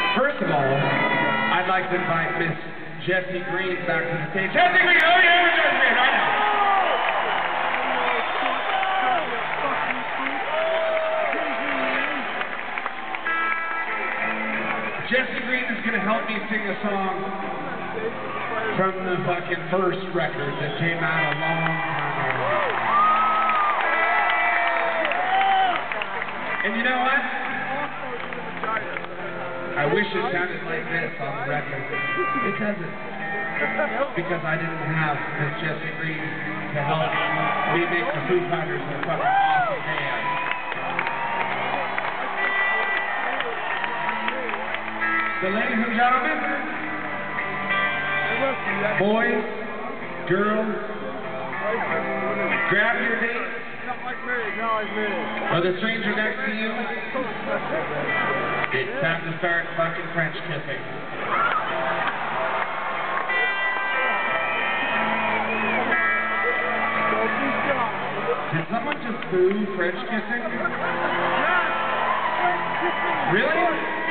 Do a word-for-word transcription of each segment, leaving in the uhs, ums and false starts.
First of all, I'd like to invite Miss Jessie Green back to the stage. Jessie Green! Oh yeah, we're Jessie Green right now. Jessie Green is going to help me sing a song from the fucking first record that came out a long time ago. And you know what? I wish it sounded like this on the record. It doesn't. Because I didn't have Miss Jessie Green to help me make the Foo Fighters a fucking awesome band. So ladies and gentlemen, boys, girls, grab your dates. Or the stranger next to you, it's time to start fucking French kissing. Did someone just boo French kissing? Really?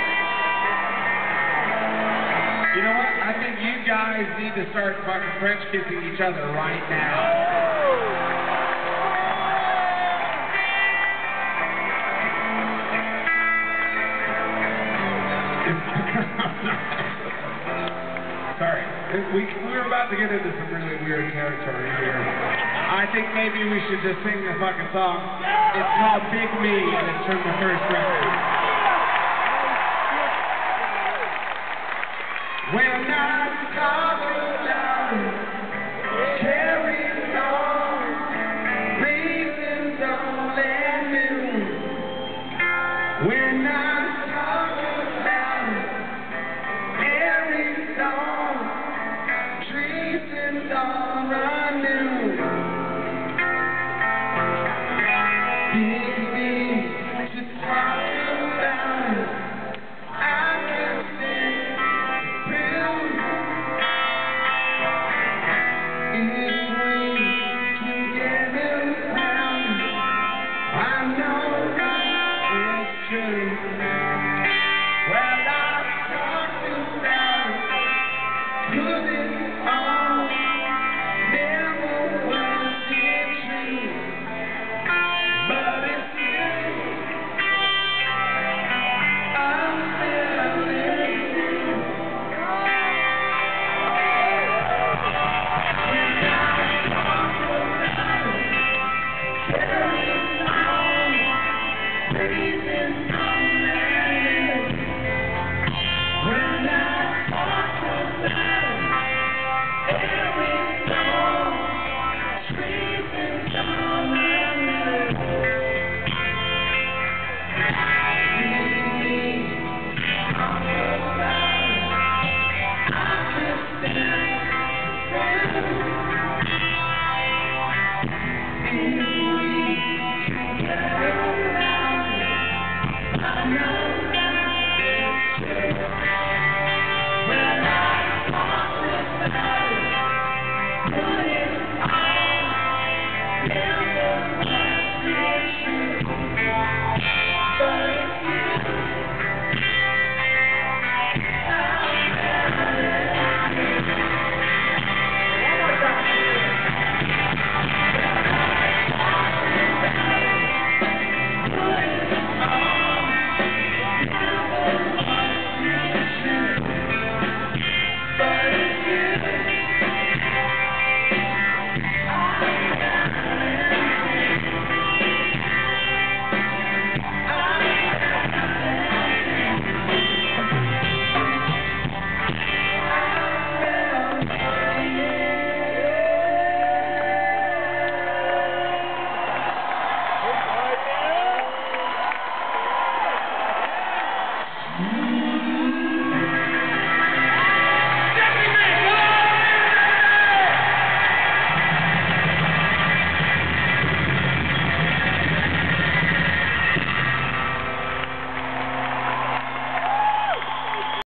You know what? I think you guys need to start fucking French kissing each other right now. Sorry, we, we were about to get into some really weird territory here. I think maybe we should just sing the fucking song. It's called Big Me, and it's from the first record.